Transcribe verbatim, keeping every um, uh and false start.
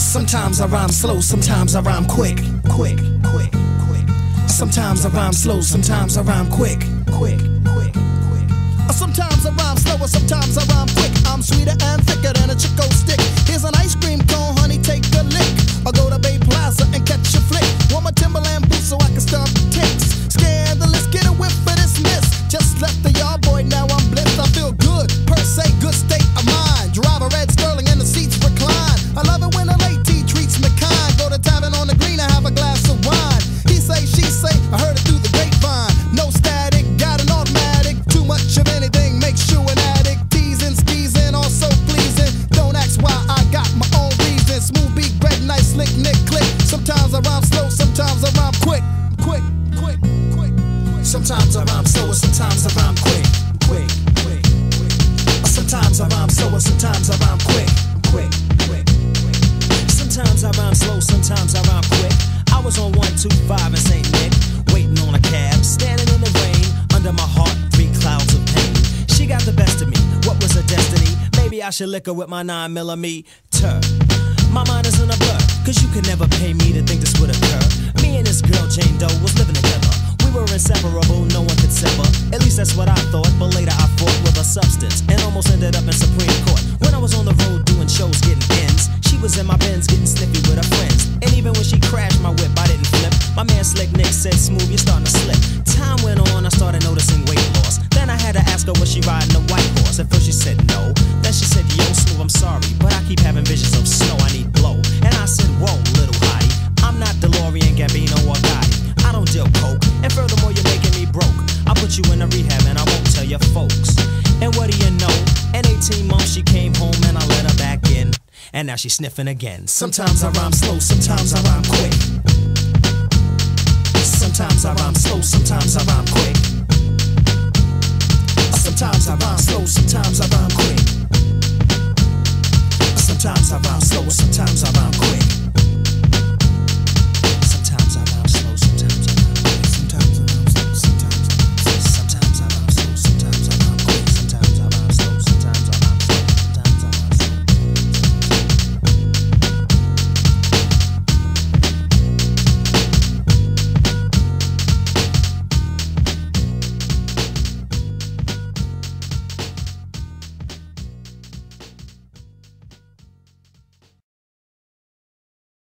Sometimes I rhyme slow, sometimes I rhyme quick, quick, quick, quick. Sometimes I rhyme slow, sometimes I rhyme quick, quick, quick, quick. Sometimes I rhyme slower, sometimes I rhyme quick. I'm sweeter and thicker than a Chico stick. Here's an ice cream cone, honey, take a lick. Or go to Bay Plaza and catch a flick. Want my Timberland boots so I can stomp ticks. Scandalous, get a whiff for this miss. Just left the yard boy, now I'm blessed. I feel good, per se, good state of mind. Drive a red Sterling and the seats recline. I love it when a late tea treats me kind. Go to tavern on the green and have a glass of wine. He say, she say, I heard it through the grapevine. No static, got an automatic. Too much of anything makes you an addict. Teasing, skeezing, also pleasing. Don't ask why, I got my own reason. Smooth beat, bread, nice, slick, nick, click. Sometimes I rhyme slow, sometimes I rhyme quick. Quick, quick, quick. Sometimes I rhyme slow, sometimes I rhyme quick. Quick, quick, quick. Sometimes I rhyme slow, sometimes I rhyme quick. Quick, quick, quick. Sometimes I rhyme slow, sometimes I rhyme quick. I was on one two five in Saint Nick, waiting on a cab, standing in the rain. Under my heart, three clouds of pain. She got the best of me, what was her destiny? Maybe I should lick her with my nine millimeter. My mind is in a blur, cause you could never pay me to think this would occur. Me and this girl, Jane Doe, was living together. We were inseparable, no one could sever. At least that's what I thought, but later I fought with a substance and almost ended up in Supreme Court. When I was on the road doing shows, getting ends, she was in my Benz getting snippy with her friends. And even when she crashed my whip, I didn't flip. My man Slick Nick said, smooth, you're starting to slip. Time went on, I started noticing weight loss. Then I had to ask her, was she riding a white horse? At first she said no, then she said, yo, Smooth, I'm sorry, but I keep having visions of snow, I need blow. And I said, whoa, little hottie, I'm not DeLorean, Gambino, or Gotti. I don't deal coke, and furthermore, you're making me broke. I'll put you in a rehab and I won't tell your folks. And what do you know? In eighteen months she came home and I let her back in. And now she's sniffing again. Sometimes I rhyme slow, sometimes I rhyme quick. Sometimes I rhyme slow, sometimes I rhyme quick.